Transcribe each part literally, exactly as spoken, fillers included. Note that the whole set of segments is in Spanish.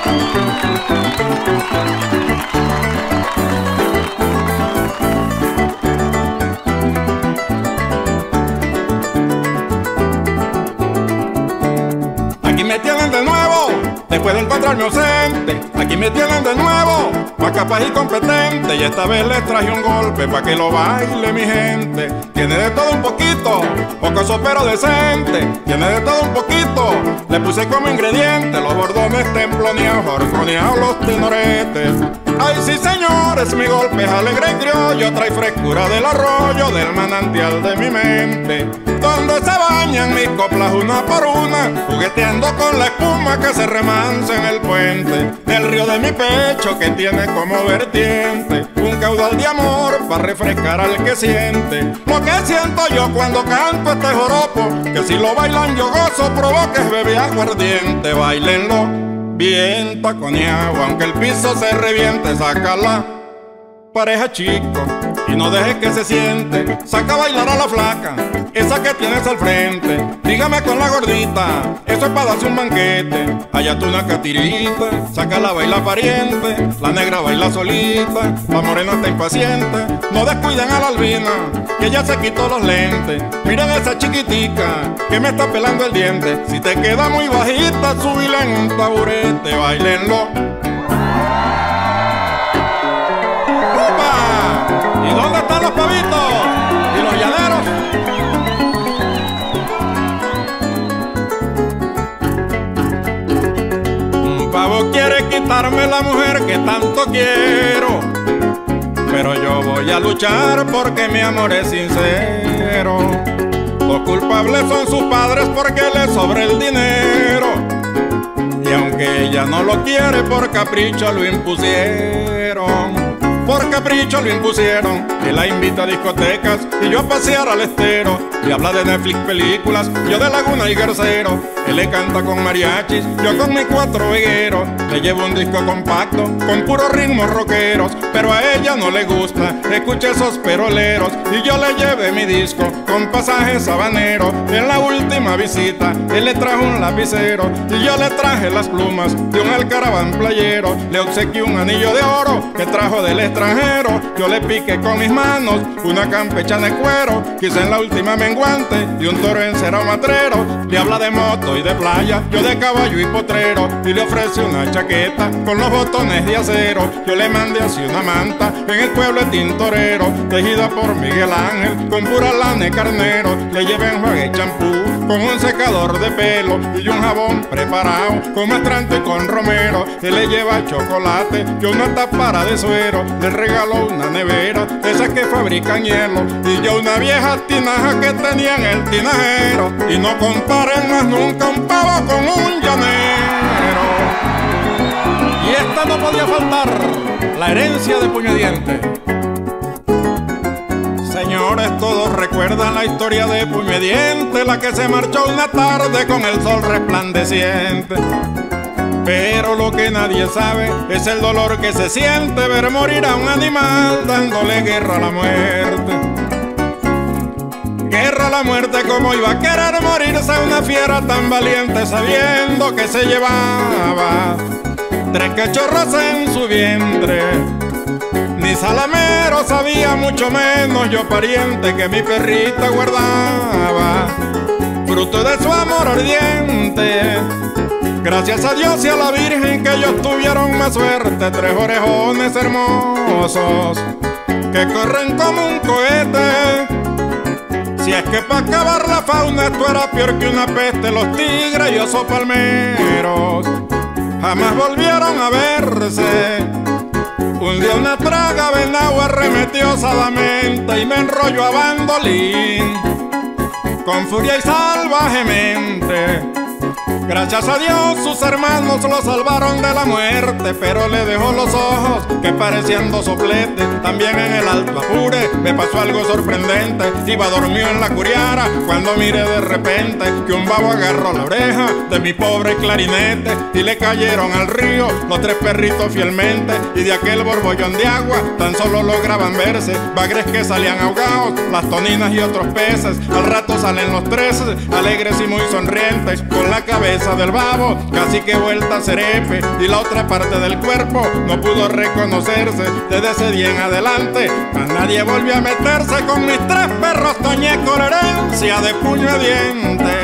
Aquí me tienen de nuevo, después de encontrarme ausente. Aquí me tienen de nuevo, más capaz y competente. Y esta vez les traje un golpe pa' que lo baile mi gente. Tiene de todo un poquito, poco pero decente. Tiene de todo un poquito, le puse como ingrediente los bordones temploneados, orfoneados, los tenoretes. Ay sí señores, mi golpe es alegre y criollo, trae frescura del arroyo, del manantial de mi mente, donde se bañan mis coplas una por una, jugueteando con la espuma que se remansa en el puente del río de mi pecho, que tiene como vertiente un caudal de amor para refrescar al que siente lo que siento yo cuando canto este joropo, que si lo bailan yo gozo, provoca es bebé aguardiente. Bailenlo bien taconeado, aunque el piso se reviente, sácala pareja chico y no dejes que se siente. Saca a bailar a la flaca, esa que tienes al frente. Dígame con la gordita, eso es para darse un banquete. Allá tú una catirita, sácala a bailar pariente. La negra baila solita, la morena está impaciente. No descuiden a la albina, que ella se quitó los lentes. Miren esa chiquitica, que me está pelando el diente. Si te queda muy bajita, súbila en un taburete. Bailenlo. ¿Y dónde están los pavitos y los llaneros? Un pavo quiere quitarme la mujer que tanto quiero, pero yo voy a luchar porque mi amor es sincero. Los culpables son sus padres porque le sobra el dinero, y aunque ella no lo quiere, por capricho lo impusieron. Por capricho lo impusieron, que la invita a discotecas y yo a pasear al estero. Y habla de Netflix, películas, yo de Laguna y Garcero. Él le canta con mariachis, yo con mis cuatro vegueros. Le llevo un disco compacto con puros ritmos rockeros, pero a ella no le gusta, escucha esos peroleros. Y yo le llevé mi disco con pasajes habaneros. En la última visita él le trajo un lapicero y yo le traje las plumas de un alcaraván playero. Le obsequié un anillo de oro que trajo del extranjero. Yo le piqué con mis manos una campechana de cuero, quise en la última menguante y un toro encerado matrero. Le habla de moto y de playa, yo de caballo y potrero, y le ofrece una chaqueta con los botones de acero. Yo le mandé así una manta en el pueblo de Tintorero, tejida por Miguel Ángel con pura lana de carnero. Le llevé enjuague y champú con un secador de pelo y un jabón preparado con maestrante y con romero. Él le lleva chocolate, yo una tapara de suero. Le regaló una nevera, esas que fabrican hielo, y yo una vieja tinaja que tenía en el tinajero. Y no comparen más nunca un pavo con un llanero. Y esta no podía faltar, la herencia de Puñediente. Señores, todos recuerdan la historia de Puñediente, la que se marchó una tarde con el sol resplandeciente. Pero lo que nadie sabe es el dolor que se siente ver morir a un animal dándole guerra a la muerte. Guerra a la muerte, como iba a querer morirse una fiera tan valiente, sabiendo que se llevaba tres cachorros en su vientre. Ni Salamero sabía, mucho menos yo pariente, que mi perrita guardaba fruto de su amor ardiente. Gracias a Dios y a la Virgen que ellos tuvieron más suerte, tres orejones hermosos que corren como un cohete. Si es que para acabar la fauna esto era peor que una peste, los tigres y osos palmeros jamás volvieron a verse. Un día una traga venado arremetió sadamente y me enrolló a bandolín con furia y salvajemente. Gracias a Dios sus hermanos lo salvaron de la muerte, pero le dejó los ojos que parecían dos sopletes. También en el Alto Apure me pasó algo sorprendente. Iba dormido en la curiara cuando miré de repente que un babo agarró la oreja de mi pobre clarinete y le cayeron al río los tres perritos fielmente. Y de aquel borbollón de agua tan solo lograban verse bagres que salían ahogados, las toninas y otros peces. Al rato salen los tres alegres y muy sonrientes, con la cara cabeza del babo, casi que vuelta a cerepe, y la otra parte del cuerpo no pudo reconocerse. Desde ese día en adelante más nadie volvió a meterse con mis tres perros. Toñé con herencia de puño de diente.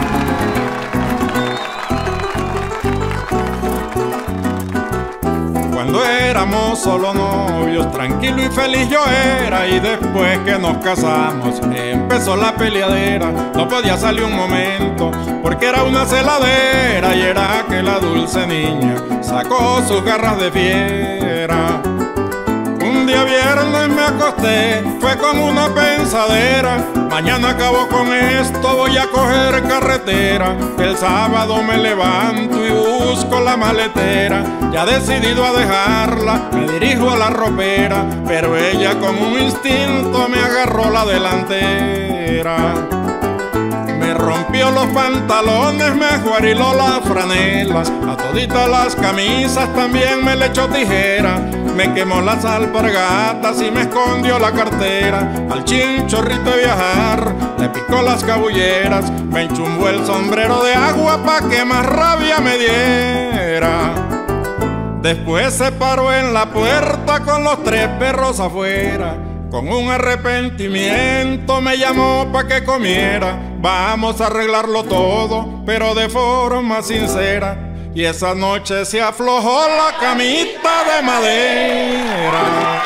Cuando éramos solo novios, tranquilo y feliz yo era, y después que nos casamos empezó la peleadera. No podía salir un momento porque era una celadera, y era que la dulce niña sacó sus garras de fiera. Un día viernes me acosté, fue con una pensadera, mañana acabo con esto, voy a coger carretera. El sábado me levanto y busco la maletera, ya decidido a dejarla, me dirijo a la ropera, pero ella con un instinto me agarró la delantera. Me rompió los pantalones, me juariló las franelas, a toditas las camisas también me le echó tijera. Me quemó las alpargatas y me escondió la cartera. Al chinchorrito de viajar le picó las cabulleras, me enchumbó el sombrero de agua pa' que más rabia me diera. Después se paró en la puerta con los tres perros afuera. Con un arrepentimiento me llamó pa' que comiera. Vamos a arreglarlo todo, pero de forma sincera. Y esa noche se aflojó la camita de madera.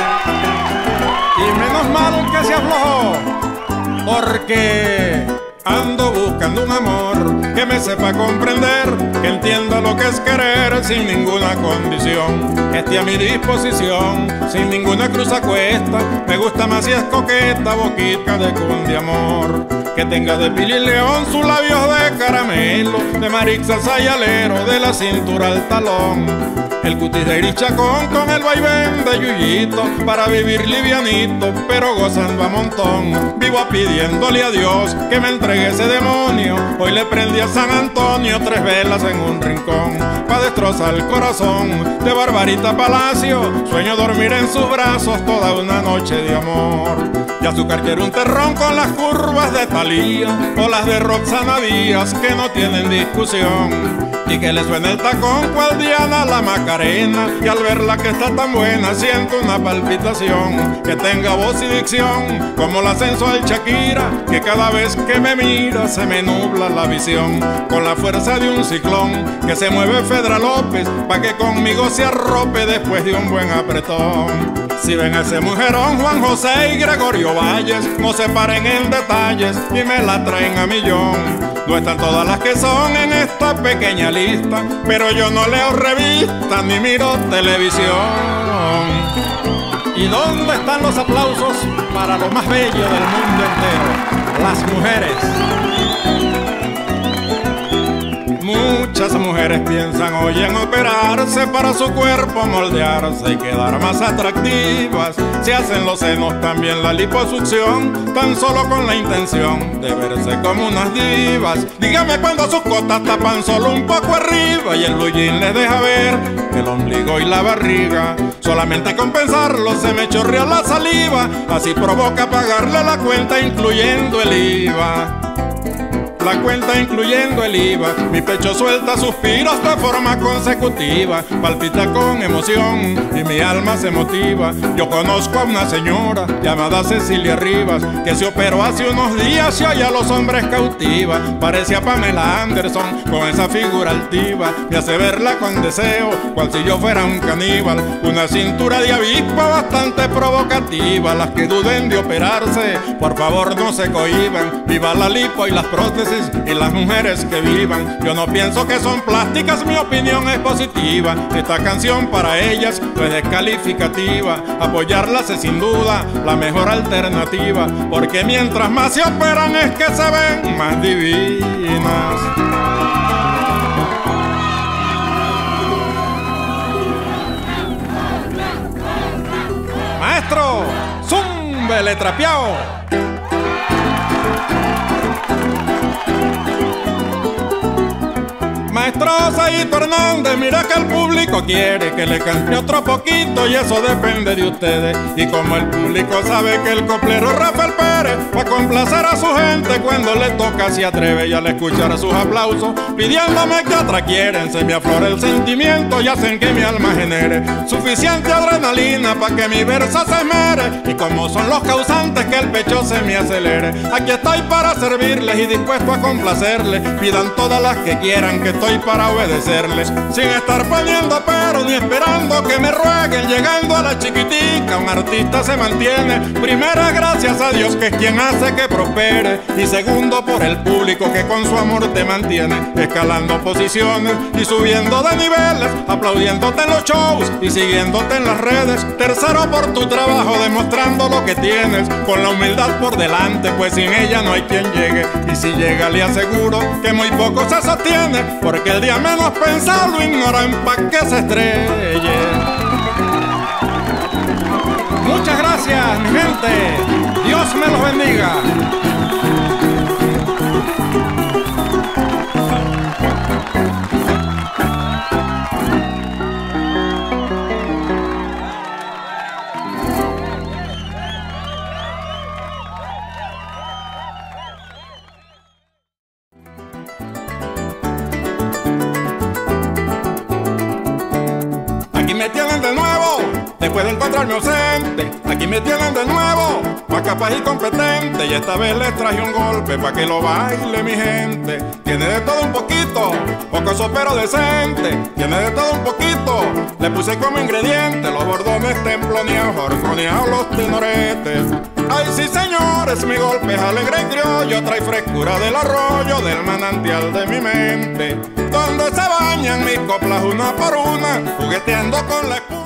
Y menos mal que se aflojó, porque ando buscando un amor que me sepa comprender, que entienda lo que es querer sin ninguna condición, que esté a mi disposición sin ninguna cruz a cuesta. Me gusta más si es coqueta, boquita de cundiamor, que tenga de pili león sus labios de caramelo, de marixa sayalero, de la cintura al talón, el cutis de irichacón con el vaivén de yuyito, para vivir livianito pero gozando a montón. Vivo pidiéndole a Dios que me entregue ese demonio. Hoy le prendí a San Antonio tres velas en un rincón, pa' destrozar el corazón de Barbarita Palacio. Sueño dormir en sus brazos toda una noche de amor. Y azúcar quiero un terrón con las curvas de Thalía o las de Roxana Díaz, que no tienen discusión, y que le suene el tacón cual Diana la Macarena, y al verla que está tan buena siento una palpitación, que tenga voz y dicción como la sensual Shakira, que cada vez que me mira se me nubla la visión, con la fuerza de un ciclón que se mueve Fedra López, pa' que conmigo se arrope después de un buen apretón. Si ven a ese mujerón, Juan José y Gregorio Valles, no se paren en detalles y me la traen a millón. No están todas las que son en esta pequeña lista, pero yo no leo revistas ni miro televisión. ¿Y dónde están los aplausos para lo más bello del mundo entero? Las mujeres. Muchas mujeres piensan hoy en operarse para su cuerpo moldearse y quedar más atractivas. Se hacen los senos también la liposucción, tan solo con la intención de verse como unas divas. Dígame cuando sus cotas tapan solo un poco arriba y el blue jean les deja ver el ombligo y la barriga. Solamente con pensarlo se me chorrea la saliva, así provoca pagarle la cuenta incluyendo el I V A. La cuenta incluyendo el I V A. Mi pecho suelta suspiros de forma consecutiva, palpita con emoción y mi alma se motiva. Yo conozco a una señora llamada Cecilia Rivas, que se operó hace unos días y hoy a los hombres cautiva. Parece a Pamela Anderson con esa figura altiva, me hace verla con deseo, cual si yo fuera un caníbal. Una cintura de avispa bastante provocativa. Las que duden de operarse, por favor no se cohiban. Viva la lipo y las prótesis y las mujeres que vivan. Yo no pienso que son plásticas, mi opinión es positiva. Esta canción para ellas no es descalificativa. Apoyarlas es sin duda la mejor alternativa, porque mientras más se operan es que se ven más divinas. Maestro, zúmbele trapeao. Maestro Saíto Hernández, mira que el público quiere que le cante otro poquito y eso depende de ustedes. Y como el público sabe que el coplero Rafael Pérez va a complacer a su gente cuando le toca se atreve, y al escuchar sus aplausos pidiéndome que otra quieren, se me aflora el sentimiento y hacen que mi alma genere suficiente adrenalina para que mi verso se esmere. Y como son los causantes que el pecho se me acelere, aquí estoy para servirles y dispuesto a complacerles. Pidan todas las que quieran, que estoy para obedecerles, sin estar poniendo pero ni esperando que me rueguen. Llegando a la chiquitica, un artista se mantiene. Primera, gracias a Dios que es quien hace que prospere, y segundo, por el público que con su amor te mantiene, escalando posiciones y subiendo de niveles, aplaudiéndote en los shows y siguiéndote en las redes. Tercero, por tu trabajo demostrando lo que tienes, con la humildad por delante, pues sin ella no hay quien llegue. Y si llega le aseguro que muy poco se sostiene, porque el día menos pensado lo ignoran pa' que se estrelle. Muchas gracias, mi gente. Dios me los bendiga. Aquí me tienen de nuevo, después de encontrarme ausente. Aquí me tienen de nuevo, más capaz y competente. Y esta vez les traje un golpe pa' que lo baile mi gente. Tiene de todo un poquito, poco pero decente. Tiene de todo un poquito, le puse como ingrediente los bordones temploneados, jorconeados, los tenoretes. Ay sí señores, mi golpe es alegre y criollo, trae frescura del arroyo, del manantial de mi mente, donde se bañan mis coplas una por una, jugueteando con la espuma.